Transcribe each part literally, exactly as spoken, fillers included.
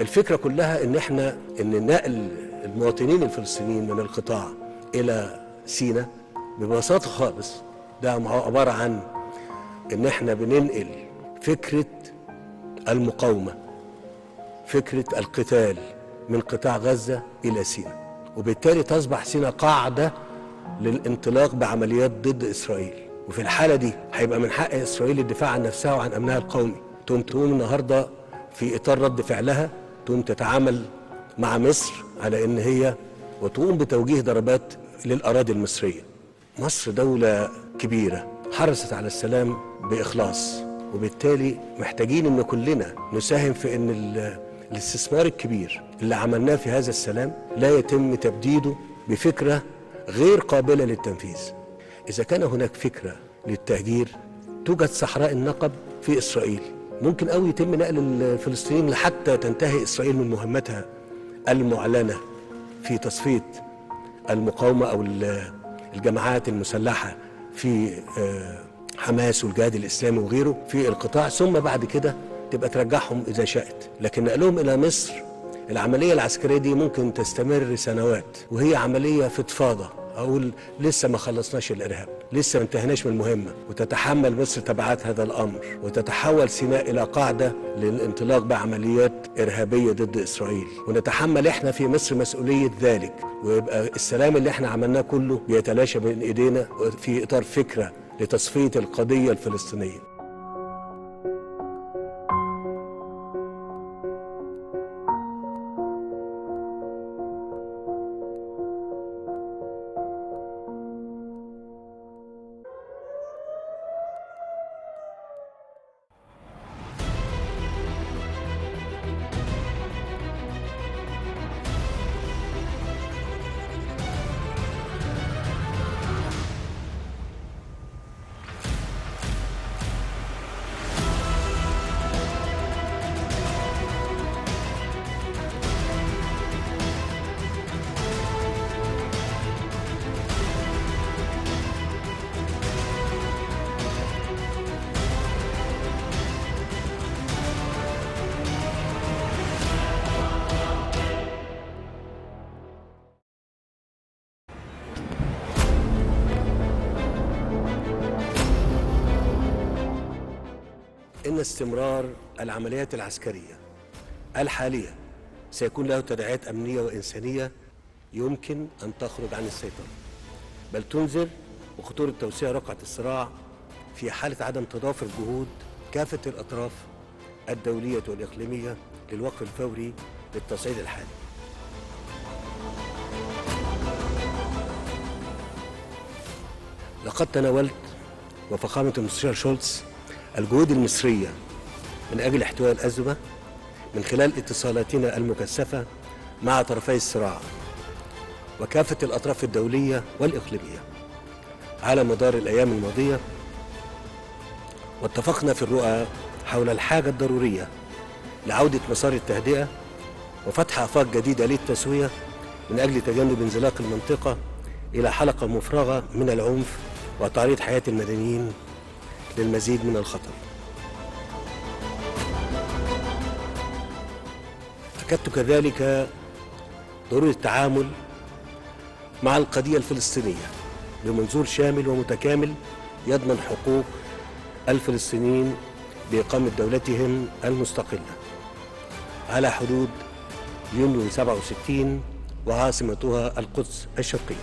الفكرة كلها ان احنا ان نقل المواطنين الفلسطينيين من القطاع الى سيناء ببساطة خالص ده عبارة عن ان احنا بننقل فكرة المقاومة، فكرة القتال من قطاع غزة الى سيناء، وبالتالي تصبح سيناء قاعدة للانطلاق بعمليات ضد اسرائيل. وفي الحالة دي هيبقى من حق اسرائيل الدفاع عن نفسها وعن امنها القومي. تقوم تقوم النهارده في اطار رد فعلها تقوم تتعامل مع مصر على ان هي وتقوم بتوجيه ضربات للاراضي المصريه. مصر دوله كبيره حرصت على السلام باخلاص، وبالتالي محتاجين ان كلنا نساهم في ان الاستثمار الكبير اللي عملناه في هذا السلام لا يتم تبديده بفكره غير قابله للتنفيذ. اذا كان هناك فكره للتهجير، توجد صحراء النقب في اسرائيل، ممكن قوي يتم نقل الفلسطينيين لحتى تنتهي اسرائيل من مهمتها المعلنه في تصفيه المقاومه او الجماعات المسلحه في حماس والجهاد الاسلامي وغيره في القطاع، ثم بعد كده تبقى ترجعهم اذا شاءت. لكن نقلهم الى مصر، العمليه العسكريه دي ممكن تستمر سنوات، وهي عمليه فضفاضه، اقول لسه ما خلصناش الارهاب، لسه ما انتهيناش من المهمه، وتتحمل مصر تبعات هذا الامر، وتتحول سيناء الى قاعده للانطلاق بعمليات ارهابيه ضد اسرائيل، ونتحمل احنا في مصر مسؤوليه ذلك، ويبقى السلام اللي احنا عملناه كله بيتلاشى بين ايدينا في اطار فكره لتصفيه القضيه الفلسطينيه. إن استمرار العمليات العسكرية الحالية سيكون له تداعيات أمنية وإنسانية يمكن أن تخرج عن السيطرة، بل تنذر بخطورة توسيع رقعة الصراع في حالة عدم تضافر جهود كافة الأطراف الدولية والإقليمية للوقف الفوري للتصعيد الحالي. لقد تناولت وفخامة المستشار شولتز الجهود المصرية من أجل احتواء الأزمة من خلال اتصالاتنا المكثفة مع طرفي الصراع وكافة الأطراف الدولية والإقليمية على مدار الأيام الماضية، واتفقنا في الرؤى حول الحاجة الضرورية لعودة مسار التهدئة وفتح آفاق جديدة للتسوية من أجل تجنب انزلاق المنطقة إلى حلقة مفرغة من العنف وتعريض حياة المدنيين للمزيد من الخطر. أكدت كذلك ضرورة التعامل مع القضية الفلسطينية بمنظور شامل ومتكامل يضمن حقوق الفلسطينيين بإقامة دولتهم المستقلة على حدود يونيو سبعة وستين وعاصمتها القدس الشرقية.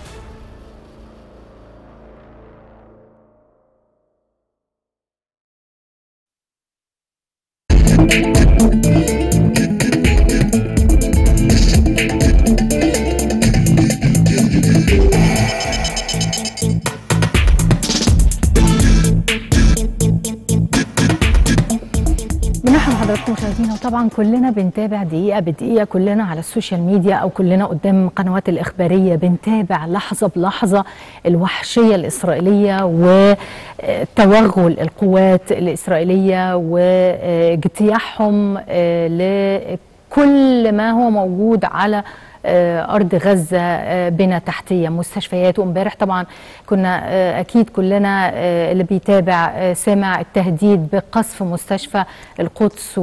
حضراتكم مشاهدينا، وطبعا كلنا بنتابع دقيقه بدقيقه، كلنا على السوشيال ميديا او كلنا قدام القنوات الاخباريه بنتابع لحظه بلحظه الوحشيه الاسرائيليه وتوغل القوات الاسرائيليه واجتياحهم لكل ما هو موجود على أرض غزة بنى تحتية، مستشفيات. وامبارح طبعا كنا أكيد كلنا اللي بيتابع سامع التهديد بقصف مستشفى القدس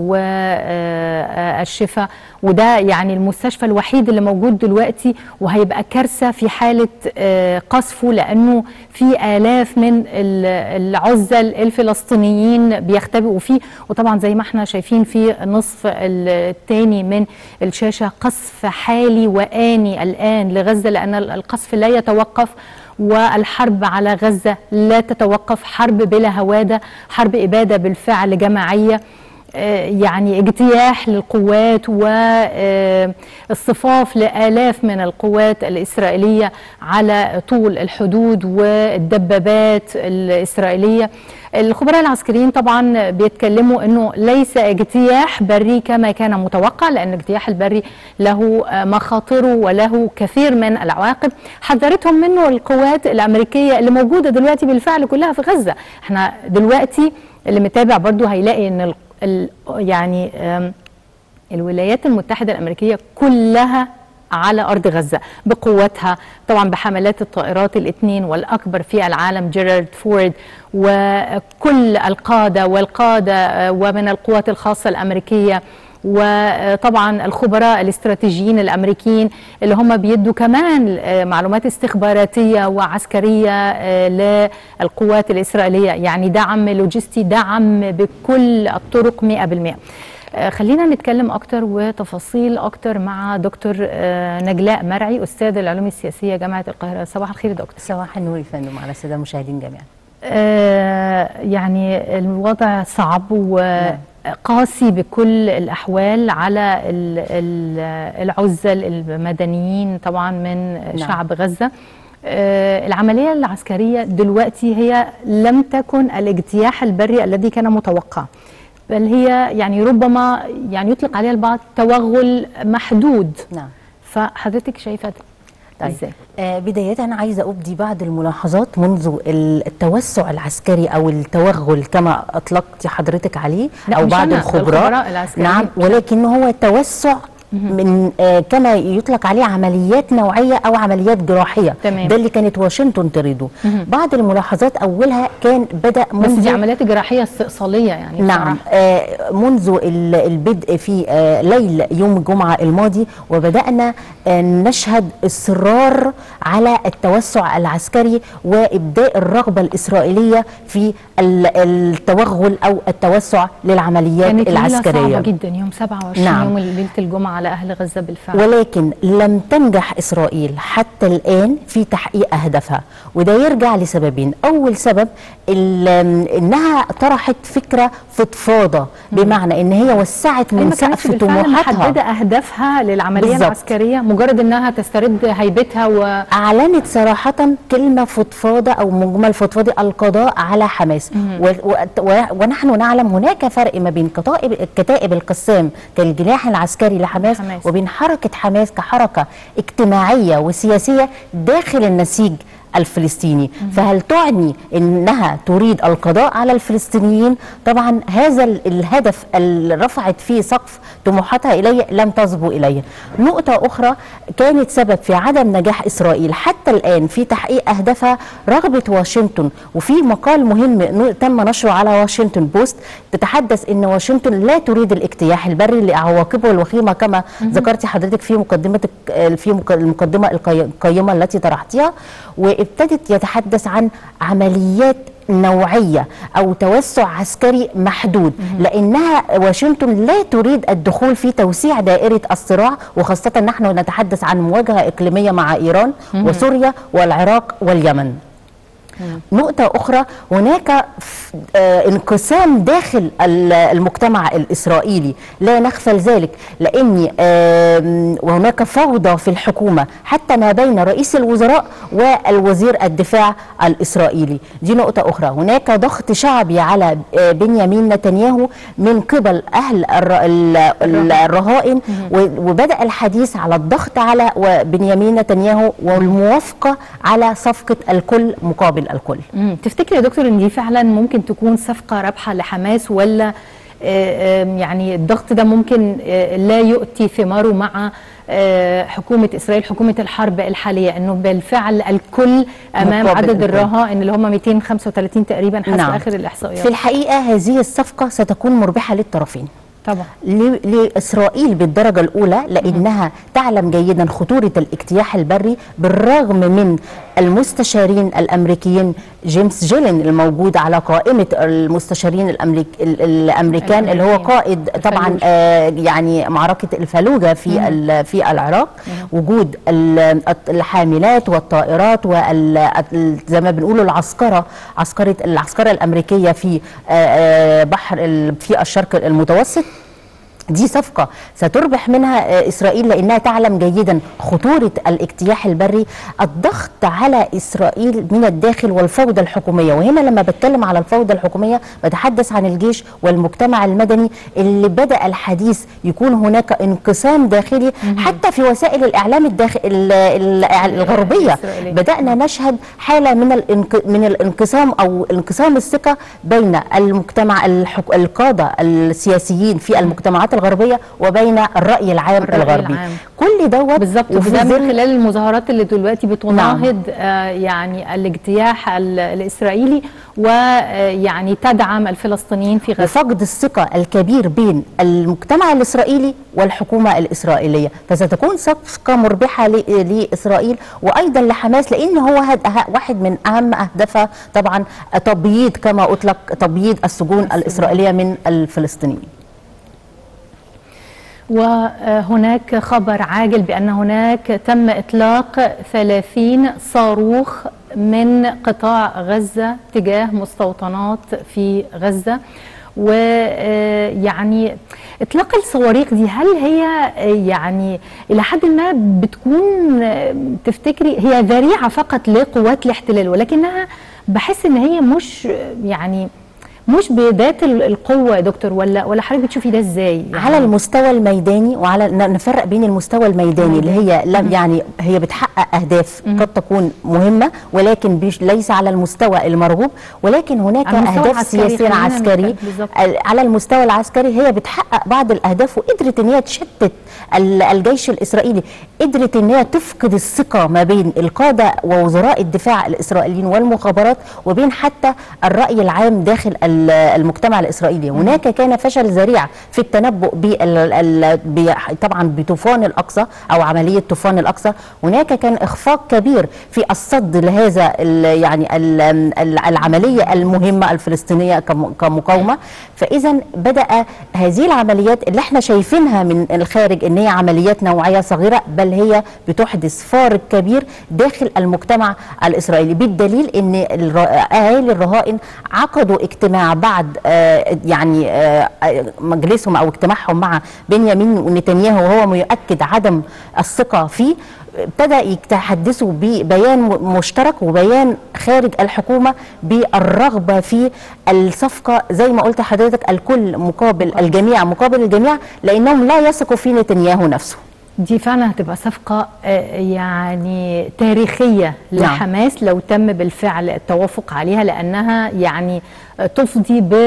والشفا، وده يعني المستشفى الوحيد اللي موجود دلوقتي، وهيبقى كارثة في حالة قصفه، لأنه في آلاف من العزل الفلسطينيين بيختبئوا فيه. وطبعا زي ما احنا شايفين في النصف الثاني من الشاشة قصف حالي وآني الآن لغزة، لأن القصف لا يتوقف والحرب على غزة لا تتوقف، حرب بلا هوادة، حرب إبادة بالفعل جماعية، يعني اجتياح للقوات واصطفاف لآلاف من القوات الإسرائيلية على طول الحدود والدبابات الإسرائيلية. الخبراء العسكريين طبعا بيتكلموا انه ليس اجتياح بري كما كان متوقع، لان الاجتياح البري له مخاطره وله كثير من العواقب حذرتهم منه القوات الامريكيه اللي موجوده دلوقتي بالفعل كلها في غزه. احنا دلوقتي اللي متابع برضو هيلاقي ان ال ال يعني الولايات المتحده الامريكيه كلها على أرض غزة بقوتها، طبعا بحملات الطائرات الاثنين والأكبر في العالم جيرارد فورد وكل القادة والقادة ومن القوات الخاصة الأمريكية، وطبعا الخبراء الاستراتيجيين الأمريكيين اللي هم بيدوا كمان معلومات استخباراتية وعسكرية للقوات الإسرائيلية، يعني دعم لوجستي، دعم بكل الطرق مئة بالمئة. خلينا نتكلم أكتر وتفاصيل أكتر مع دكتور نجلاء مرعي، أستاذ العلوم السياسية جامعة القاهرة. صباح الخير دكتور. صباح النور يا فندم على السادة المشاهدين جميعا. آه يعني الوضع صعب وقاسي بكل الأحوال على العزل المدنيين طبعا من نعم. شعب غزة. آه العملية العسكرية دلوقتي هي لم تكن الاجتياح البري الذي كان متوقع، بل هي يعني ربما يعني يطلق عليها البعض توغل محدود. نعم. فحضرتك شايفه طيب ازاي؟ آه بداية أنا عايزة أبدي بعض الملاحظات منذ التوسع العسكري أو التوغل كما أطلقت حضرتك عليه أو بعض الخبراء. نعم، ولكن هو توسع من آه كما يطلق عليه عمليات نوعيه او عمليات جراحيه. تمام. ده اللي كانت واشنطن تريده. بعض الملاحظات اولها كان بدا منذ بس دي عمليات جراحيه استئصاليه يعني. نعم. آه منذ البدء في آه ليل يوم الجمعه الماضي، وبدانا آه نشهد اصرار على التوسع العسكري وابداء الرغبه الاسرائيليه في التوغل او التوسع للعمليات كانت العسكريه. كانت صعبه جدا يوم سبعة وعشرين. نعم. يوم ليله الجمعه على أهل غزة بالفعل. ولكن لم تنجح إسرائيل حتى الآن في تحقيق أهدافها، وده يرجع لسببين. أول سبب إنها طرحت فكرة فضفاضة، بمعنى إن هي وسعت من سقف طموحاتها، محددة أهدافها للعملية بالزبط. العسكرية، مجرد إنها تسترد هيبتها وأعلنت صراحة كلمة فضفاضة أو مجمل فضفاضي: القضاء على حماس. و... و... ونحن نعلم هناك فرق ما بين كتائب كتائب القسام كالجناح العسكري لحماس حماس. وبين حركة حماس كحركة اجتماعية وسياسية داخل النسيج الفلسطيني. مم. فهل تعني انها تريد القضاء على الفلسطينيين؟ طبعا هذا الهدف اللي رفعت فيه سقف طموحاتها اليه لم تصبو اليه. نقطه اخرى كانت سبب في عدم نجاح اسرائيل حتى الان في تحقيق اهدافها رغبه واشنطن، وفي مقال مهم تم نشره على واشنطن بوست تتحدث ان واشنطن لا تريد الاجتياح البري لعواقبه الوخيمه كما ذكرتي حضرتك في مقدمتك في المقدمه القيمه التي طرحتيها، وابتدت يتحدث عن عمليات نوعية أو توسع عسكري محدود، لأنها واشنطن لا تريد الدخول في توسيع دائرة الصراع، وخاصة نحن نتحدث عن مواجهة إقليمية مع إيران وسوريا والعراق واليمن. نقطة أخرى، هناك انقسام داخل المجتمع الإسرائيلي لا نغفل ذلك، لأن وهناك فوضى في الحكومة حتى ما بين رئيس الوزراء والوزير الدفاع الإسرائيلي. دي نقطة أخرى. هناك ضغط شعبي على بنيامين نتنياهو من قبل أهل الرهائن، وبدأ الحديث على الضغط على بنيامين نتنياهو والموافقة على صفقة الكل مقابل الكل. تفتكري يا دكتور ان دي فعلا ممكن تكون صفقة رابحة لحماس، ولا يعني الضغط ده ممكن لا يؤتي ثماره مع حكومه اسرائيل، حكومه الحرب الحاليه، انه بالفعل الكل امام عدد الكل. الرهائن اللي هم مئتين وخمسة وثلاثين تقريبا حسب نعم. اخر الاحصائيات. في الحقيقه هذه الصفقه ستكون مربحه للطرفين طبعا لإسرائيل بالدرجة الأولى، لأنها تعلم جيدا خطورة الاجتياح البري، بالرغم من المستشارين الأمريكيين جيمس جيلين الموجود على قائمة المستشارين الأمريك الأمريكان اللي هو قائد طبعا آه يعني معركة الفلوجة في في العراق. وجود الحاملات والطائرات وزي ما بنقولوا العسكرة عسكرة العسكرة الأمريكية في آه بحر في الشرق المتوسط، دي صفقة ستربح منها إسرائيل لأنها تعلم جيدا خطورة الاجتياح البري، الضغط على إسرائيل من الداخل والفوضى الحكومية. وهنا لما بتكلم على الفوضى الحكومية بتحدث عن الجيش والمجتمع المدني اللي بدأ الحديث يكون هناك انقسام داخلي حتى في وسائل الإعلام الداخل الغربية. بدأنا نشهد حالة من من الانقسام أو انقسام الثقة بين المجتمع القادة السياسيين في المجتمعات الغربية وبين الرأي العام الرأي الغربي العام. كل دوت بالظبط، وده من خلال المظاهرات اللي دلوقتي بتناهض نعم. آه يعني الاجتياح الإسرائيلي ويعني تدعم الفلسطينيين في غزة. وفقد الثقة الكبير بين المجتمع الإسرائيلي والحكومة الإسرائيلية، فستكون صفقة مربحة لإسرائيل وأيضا لحماس، لأن هو واحد من أهم أهدافها طبعا تبييض كما أطلق تبييض السجون الإسرائيلية من الفلسطينيين. وهناك خبر عاجل بأن هناك تم إطلاق ثلاثين صاروخ من قطاع غزة تجاه مستوطنات في غزة. ويعني إطلاق الصواريخ دي هل هي يعني إلى حد ما بتكون تفتكري هي ذريعة فقط لقوات الاحتلال، ولكنها بحس إن هي مش يعني مش بذات القوة يا دكتور، ولا ولا حضرتك بتشوفي ده ازاي؟ يعني على المستوى الميداني، وعلى نفرق بين المستوى الميداني اللي هي لم يعني هي بتحقق اهداف قد تكون مهمة ولكن ليس على المستوى المرغوب، ولكن هناك اهداف سياسية عسكري على المستوى العسكري هي بتحقق بعض الاهداف، وقدرت ان هي تشتت الجيش الاسرائيلي، قدرت ان هي تفقد الثقة ما بين القادة ووزراء الدفاع الاسرائيليين والمخابرات وبين حتى الرأي العام داخل المجتمع الإسرائيلي. هناك كان فشل ذريع في التنبؤ بال طبعا بطوفان الأقصى أو عملية طوفان الأقصى، هناك كان إخفاق كبير في الصد لهذا يعني العملية المهمة الفلسطينية كمقاومة. فإذا بدأ هذه العمليات اللي احنا شايفينها من الخارج ان هي عمليات نوعية صغيرة، بل هي بتحدث فارق كبير داخل المجتمع الإسرائيلي، بالدليل ان أهالي الرهائن عقدوا اجتماع بعد آه يعني آه مجلسهم او اجتماعهم مع بنيامين نتنياهو وهو يؤكد عدم الثقة فيه، ابتدى يتحدثوا ببيان مشترك وبيان خارج الحكومة بالرغبة في الصفقة زي ما قلت حضرتك، الكل مقابل الجميع مقابل الجميع، لأنهم لا يثقوا في نتنياهو نفسه. دي فعلا هتبقى صفقة يعني تاريخية لحماس لو تم بالفعل التوافق عليها، لأنها يعني تفضي ب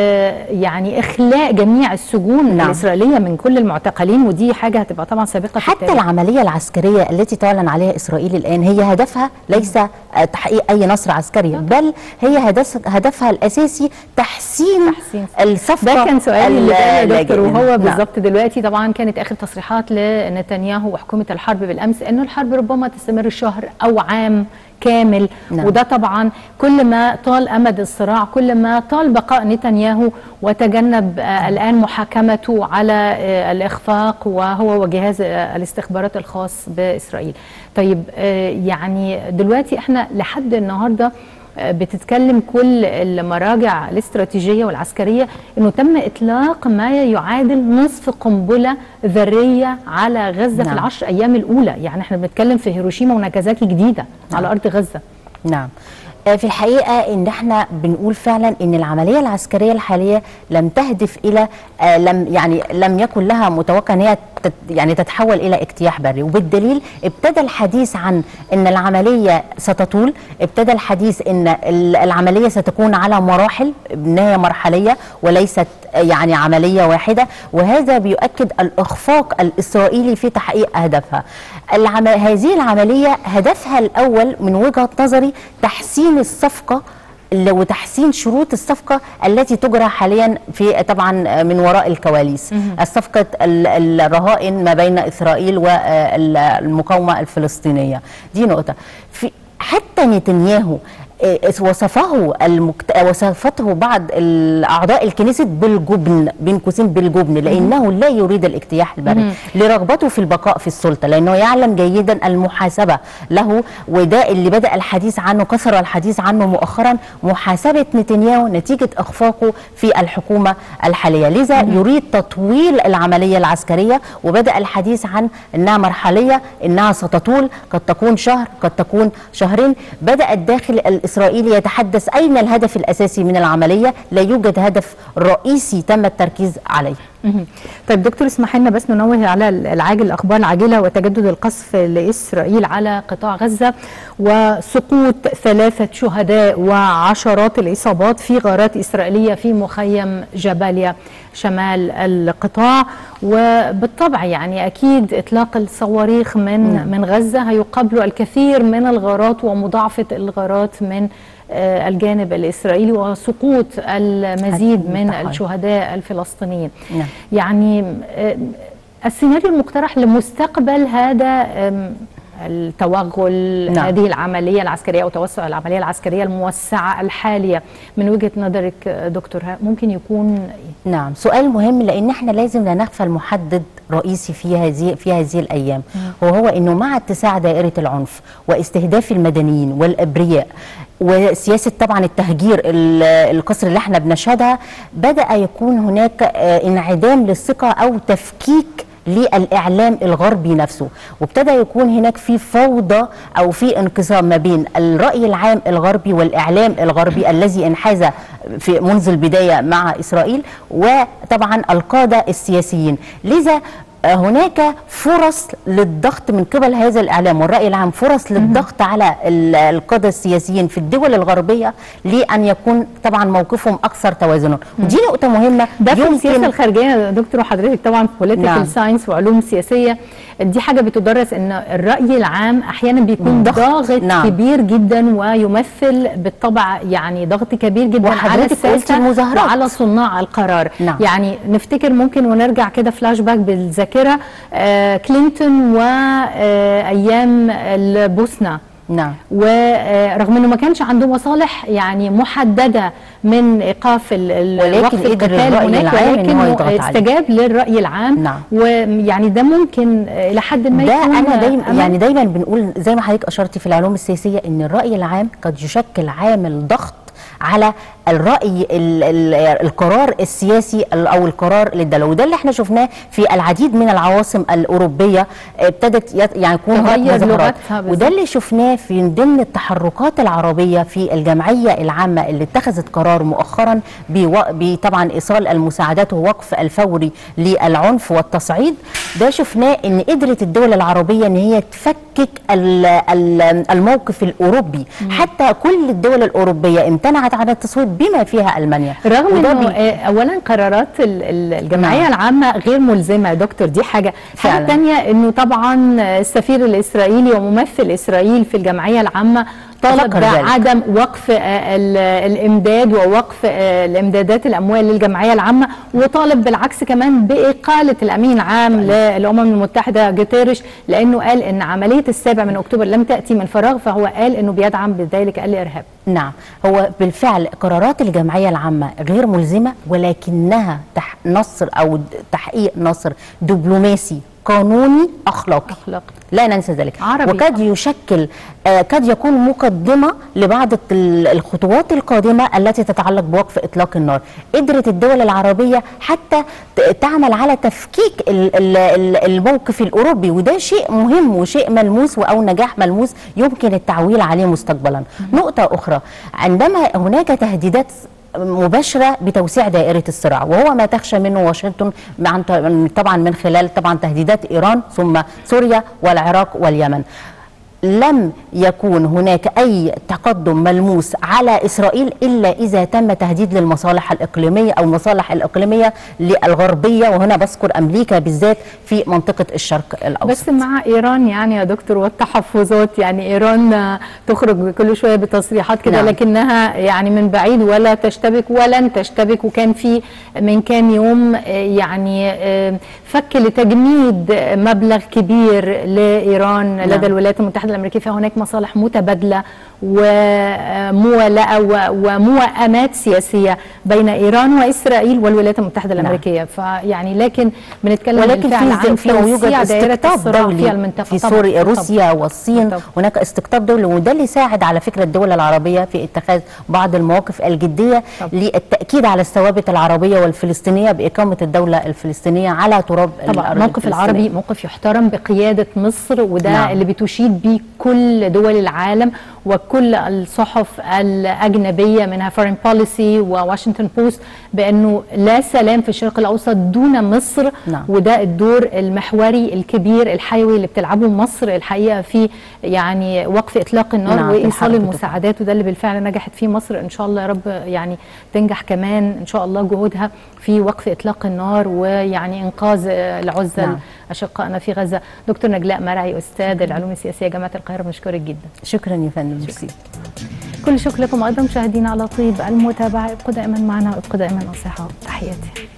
يعني إخلاء جميع السجون نعم. الإسرائيلية من كل المعتقلين، ودي حاجة هتبقى طبعا سابقة حتى التاريخ. العملية العسكرية التي تعلن عليها إسرائيل الآن هي هدفها ليس تحقيق أي نصر عسكري، بل هي هدفها الأساسي تحسين, تحسين. الصفقة. ده كان سؤالي اللي يا دكتور، وهو بالظبط دلوقتي طبعا كانت آخر تصريحات لنتنياهو وحكومة الحرب بالأمس إنه الحرب ربما تستمر شهر أو عام كامل نعم. وده طبعا كل ما طال أمد الصراع كل ما طال بقاء نتنياهو وتجنب آه الآن محاكمته على آه الإخفاق وهو وجهاز آه الاستخبارات الخاص بإسرائيل. طيب آه يعني دلوقتي احنا لحد النهارده بتتكلم كل المراجع الاستراتيجية والعسكرية انه تم اطلاق ما يعادل نصف قنبلة ذرية على غزة نعم. في العشر ايام الاولى، يعني احنا بنتكلم في هيروشيما وناجازاكي جديدة نعم. على ارض غزة. نعم في الحقيقة ان احنا بنقول فعلا ان العملية العسكرية الحالية لم تهدف الى لم يعني لم يكن لها متوقع ان هي يعني تتحول الى اجتياح بري، وبالدليل ابتدى الحديث عن ان العملية ستطول، ابتدى الحديث ان العملية ستكون على مراحل، ان هي مرحلية وليست يعني عملية واحدة، وهذا بيؤكد الإخفاق الإسرائيلي في تحقيق أهدافها. العم... هذه العملية هدفها الأول من وجهة نظري تحسين الصفقة وتحسين شروط الصفقة التي تجرى حاليا في طبعا من وراء الكواليس، الصفقة الرهائن ما بين إسرائيل والمقاومة الفلسطينية. دي نقطة. في حتى نتنياهو وصفه المكت... وصفته بعض اعضاء الكنيسة بالجبن، بين قوسين بالجبن، لانه لا يريد الاجتياح البري لرغبته في البقاء في السلطه، لانه يعلم جيدا المحاسبه له، وده اللي بدا الحديث عنه، كثر الحديث عنه مؤخرا، محاسبه نتنياهو نتيجه اخفاقه في الحكومه الحاليه. لذا يريد تطويل العمليه العسكريه، وبدا الحديث عن انها مرحليه، انها ستطول، قد تكون شهر، قد تكون شهرين. بدا الداخل الإسرائيلي يتحدث أين الهدف الأساسي من العملية؟ لا يوجد هدف رئيسي تم التركيز عليه. طيب دكتور، اسمح لنا بس ننوه على العاجل، الأخبار العاجلة وتجدد القصف لإسرائيل على قطاع غزة وسقوط ثلاثة شهداء وعشرات الإصابات في غارات إسرائيلية في مخيم جباليا شمال القطاع. وبالطبع يعني أكيد إطلاق الصواريخ من نعم. من غزة هيقابله الكثير من الغارات ومضاعفة الغارات من الجانب الإسرائيلي وسقوط المزيد من الشهداء الفلسطينيين. نعم. يعني السيناريو المقترح لمستقبل هذا التوغل، نعم. هذه العملية العسكرية أو توسع العملية العسكرية الموسعة الحالية من وجهة نظرك دكتور ممكن يكون؟ نعم، سؤال مهم، لأن احنا لازم لا نغفل محدد رئيسي في هذه في هذه الأيام، وهو أنه مع اتساع دائرة العنف واستهداف المدنيين والأبرياء وسياسة طبعا التهجير القصر اللي احنا بنشهدها، بدأ يكون هناك انعدام للثقة أو تفكيك للإعلام الغربي نفسه، وابتدى يكون هناك في فوضى أو في انقسام ما بين الرأي العام الغربي والإعلام الغربي الذي انحاز في منذ البداية مع إسرائيل، وطبعا القادة السياسيين. لذا هناك فرص للضغط من قبل هذا الإعلام والرأي العام، فرص للضغط على القادة السياسيين في الدول الغربية لأن يكون طبعا موقفهم أكثر توازنا، ودي نقطة مهمة. ده في السياسة الخارجية دكتور، وحضرتك طبعا في بوليتيكال ساينس وعلوم سياسية، دي حاجة بتدرس ان الرأي العام أحيانا بيكون ضاغط نعم. كبير جدا، ويمثل بالطبع يعني ضغط كبير جدا على السياسة وعلى صناع القرار. نعم. يعني نفتكر ممكن ونرجع كده فلاش باك بالذاكرة آه كلينتون وأيام البوسنة. نعم. ورغم انه ما كانش عنده مصالح يعني محدده من ايقاف الوقف القتال هناك، ولكن استجاب للراي العام. نعم. ويعني ده ممكن الى حد ما ده انا دايما يعني دايما بنقول زي ما حضرتك اشرتي في العلوم السياسيه ان الراي العام قد يشكل عامل ضغط على الرأي ال ال القرار السياسي أو القرار للدولة، وده اللي احنا شفناه في العديد من العواصم الأوروبية ابتدت يعني يكون هناك مظاهرات، وده اللي شفناه في ضمن التحركات العربية في الجمعية العامة اللي اتخذت قرار مؤخرا بطبعا إيصال المساعدات ووقف الفوري للعنف والتصعيد. ده شفناه ان قدرت الدول العربية ان هي تفكك الموقف الأوروبي، حتى كل الدول الأوروبية امتنعت عن التصويت بما فيها ألمانيا، رغم انه اولا قرارات الجمعيه نعم. العامه غير ملزمه يا دكتور، دي حاجه. حاجه ثانيه انه طبعا السفير الاسرائيلي وممثل اسرائيل في الجمعيه العامه طالب بعدم وقف الامداد ووقف الامدادات الاموال للجمعيه العامه، وطالب بالعكس كمان باقاله الامين العام للامم المتحده جوتيريش، لانه قال ان عمليه السابع من اكتوبر لم تاتي من فراغ، فهو قال انه بيدعم بذلك الارهاب. نعم، هو بالفعل قرارات الجمعيه العامه غير ملزمه، ولكنها نصر او تحقيق نصر دبلوماسي قانوني اخلاقي. أخلاق. لا ننسى ذلك. عربي. وقد يشكل آه قد يكون مقدمه لبعض الخطوات القادمه التي تتعلق بوقف اطلاق النار. قدرت الدول العربيه حتى تعمل على تفكيك الموقف الاوروبي، وده شيء مهم وشيء ملموس او نجاح ملموس يمكن التعويل عليه مستقبلا. نقطه اخرى، عندما هناك تهديدات مباشرة بتوسيع دائرة الصراع، وهو ما تخشى منه واشنطن طبعا من خلال طبعا تهديدات إيران ثم سوريا والعراق واليمن. لم يكون هناك أي تقدم ملموس على إسرائيل إلا إذا تم تهديد للمصالح الإقليمية أو المصالح الإقليمية للغربية، وهنا بذكر أمريكا بالذات في منطقة الشرق الأوسط. بس مع إيران يعني يا دكتور والتحفظات، يعني إيران تخرج كل شوية بتصريحات كده، نعم. لكنها يعني من بعيد ولا تشتبك ولن تشتبك. وكان في من كام يوم يعني فك لتجميد مبلغ كبير لإيران، نعم. لدى الولايات المتحدة الأمريكية، فهناك مصالح متبادلة وموالاة وموائمات سياسية بين إيران وإسرائيل والولايات المتحدة الأمريكية. فيعني لكن بنتكلم ولكن في في يوجد استقطاب دولي في المنطقة، في سوريا، روسيا والصين، طبعا. هناك استقطاب دولي، وده اللي ساعد على فكرة الدول العربية في اتخاذ بعض المواقف الجدية طبعا. للتأكيد على الثوابت العربية والفلسطينية بإقامة الدولة الفلسطينية على تراب طبعا. الموقف العربي موقف يحترم بقيادة مصر، وده نعم. اللي بتشيد به كل دول العالم وكل الصحف الأجنبية منها فورين بوليسي وواشنطن بوست، بأنه لا سلام في الشرق الأوسط دون مصر، نعم. وده الدور المحوري الكبير الحيوي اللي بتلعبه مصر الحقيقة في يعني وقف إطلاق النار، نعم. وإيصال المساعدات، وده اللي بالفعل نجحت فيه مصر. إن شاء الله يا رب يعني تنجح كمان إن شاء الله جهودها في وقف إطلاق النار ويعني إنقاذ العزل، نعم. أشقائنا في غزة. دكتور نجلاء مرعي، أستاذ العلوم السياسية جامعة القاهرة، بنشكرك جدا. شكرا يا فندم. كل شكر لكم أيضا مشاهدينا على طيب المتابعة. ابقوا دائما معنا وابقوا دائما نصيحة. تحياتي.